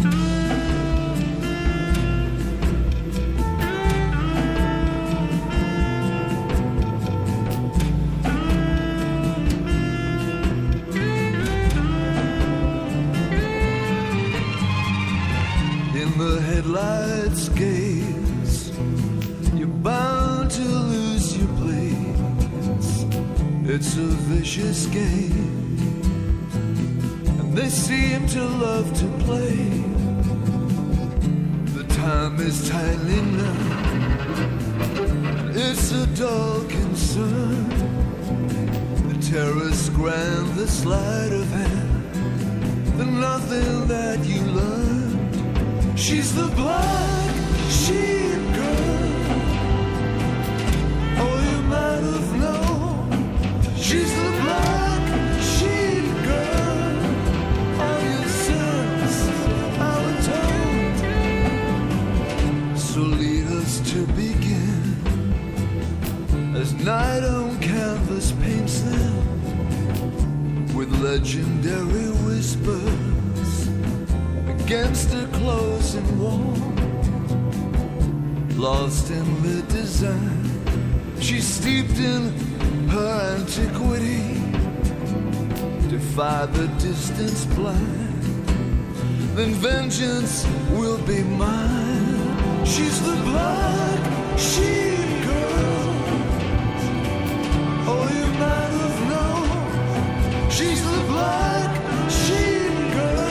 The headlights gaze, you're bound to lose your place. It's a vicious game, and they seem to love to play. The time is tightly now, it's a dull concern. The terror's grand, the sleight of hand, the nothing that you learn. She's the black sheep girl. Oh, you might have known. She's the black sheep girl. All your sins are atoned. So lead us to begin, as night on canvas paints them with legendary whispers against a closing wall. Lost in the design, she's steeped in her antiquity. Defy the distance blind, then vengeance will be mine. She's the black sheep girl. Oh, you might have known. She's the black sheep girl.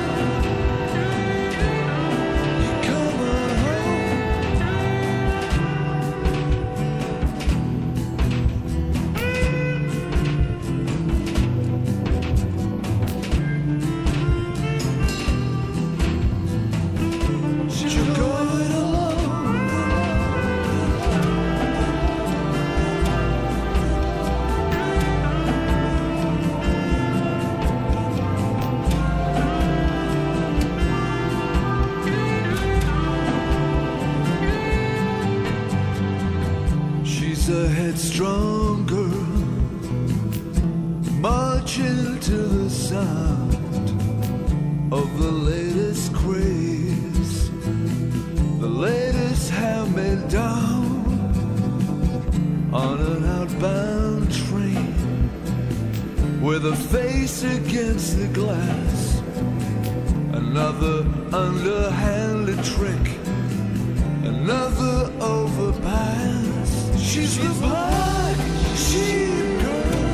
She's a headstrong girl, marching to the sound of the latest craze, the latest hand-me-down on an outbound train, with a face against the glass. Another underhanded trick, another overpass. She's the black sheep girl.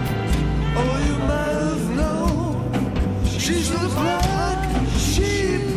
Oh, you might have known. She's the black sheep